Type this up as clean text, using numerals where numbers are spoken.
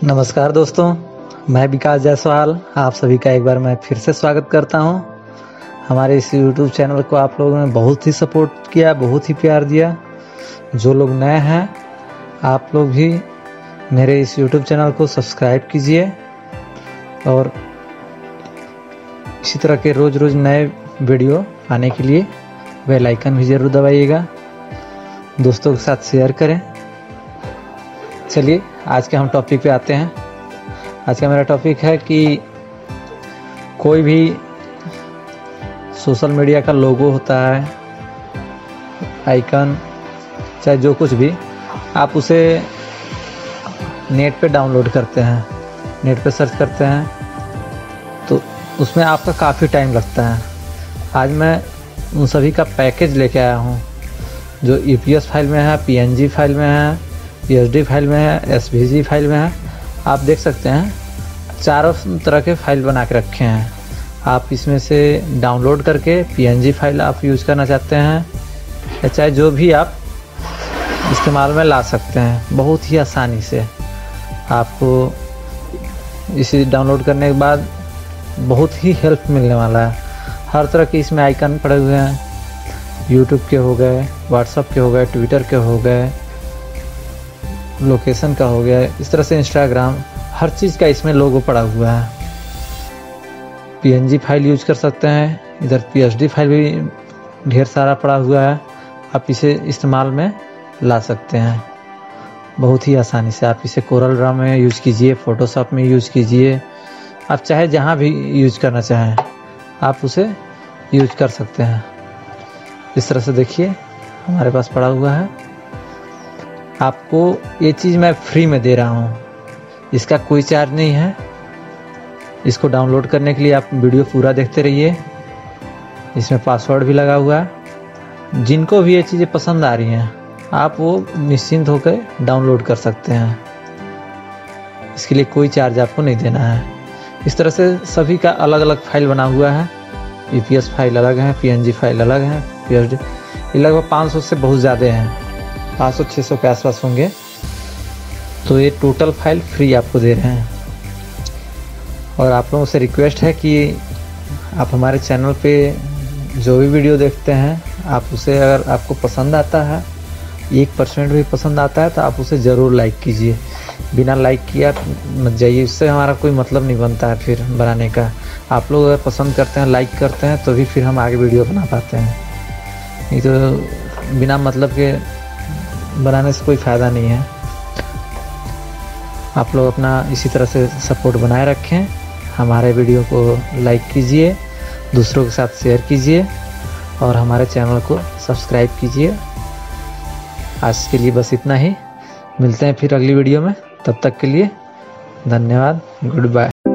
नमस्कार दोस्तों, मैं विकास जायसवाल आप सभी का एक बार मैं फिर से स्वागत करता हूं। हमारे इस YouTube चैनल को आप लोगों ने बहुत ही सपोर्ट किया, बहुत ही प्यार दिया। जो लोग नए हैं आप लोग भी मेरे इस YouTube चैनल को सब्सक्राइब कीजिए और इसी तरह के रोज़ नए वीडियो आने के लिए बेल आइकन भी ज़रूर दबाइएगा, दोस्तों के साथ शेयर करें। चलिए आज के हम टॉपिक पे आते हैं। आज का मेरा टॉपिक है कि कोई भी सोशल मीडिया का लोगो होता है, आइकन, चाहे जो कुछ भी, आप उसे नेट पे डाउनलोड करते हैं, नेट पे सर्च करते हैं तो उसमें आपका काफ़ी टाइम लगता है। आज मैं उन सभी का पैकेज लेके आया हूँ जो EPS फाइल में है, PNG फाइल में है, PSD फाइल में है, SVG फाइल में है। आप देख सकते हैं चारों तरह के फाइल बना के रखे हैं। आप इसमें से डाउनलोड करके PNG फाइल आप यूज़ करना चाहते हैं या चाहे जो भी आप इस्तेमाल में ला सकते हैं बहुत ही आसानी से। आपको इसे डाउनलोड करने के बाद बहुत ही हेल्प मिलने वाला है। हर तरह के इसमें आइकन पड़े हुए हैं, YouTube के हो गए, WhatsApp के हो गए, Twitter के हो गए, लोकेशन का हो गया, इस तरह से Instagram, हर चीज़ का इसमें लोगो पड़ा हुआ है। PNG फाइल यूज कर सकते हैं, इधर PSD फाइल भी ढेर सारा पड़ा हुआ है। आप इसे इस्तेमाल में ला सकते हैं बहुत ही आसानी से। आप इसे कोरल ड्रा में यूज कीजिए, फोटोशॉप में यूज कीजिए, आप चाहे जहाँ भी यूज करना चाहें आप उसे यूज कर सकते हैं। इस तरह से देखिए हमारे पास पड़ा हुआ है। आपको ये चीज़ मैं फ्री में दे रहा हूँ, इसका कोई चार्ज नहीं है। इसको डाउनलोड करने के लिए आप वीडियो पूरा देखते रहिए। इसमें पासवर्ड भी लगा हुआ है। जिनको भी ये चीज़ें पसंद आ रही हैं आप वो निश्चिंत होकर डाउनलोड कर सकते हैं। इसके लिए कोई चार्ज आपको नहीं देना है। इस तरह से सभी का अलग अलग फाइल बना हुआ है। EPS फाइल अलग है, PNG फाइल अलग है, PSD ये लगभग 500 से बहुत ज़्यादा हैं, 500-600 के आसपास होंगे। तो ये टोटल फाइल फ्री आपको दे रहे हैं। और आप लोगों से रिक्वेस्ट है कि आप हमारे चैनल पे जो भी वीडियो देखते हैं आप उसे, अगर आपको पसंद आता है, 1% भी पसंद आता है तो आप उसे ज़रूर लाइक कीजिए। बिना लाइक किया मत जाइए, इससे हमारा कोई मतलब नहीं बनता है फिर बनाने का। आप लोग अगर पसंद करते हैं, लाइक करते हैं तो भी फिर हम आगे वीडियो बना पाते हैं। नहीं तो बिना मतलब के बनाने से कोई फ़ायदा नहीं है। आप लोग अपना इसी तरह से सपोर्ट बनाए रखें। हमारे वीडियो को लाइक कीजिए, दूसरों के साथ शेयर कीजिए और हमारे चैनल को सब्सक्राइब कीजिए। आज के लिए बस इतना ही। मिलते हैं फिर अगली वीडियो में। तब तक के लिए धन्यवाद, गुड बाय।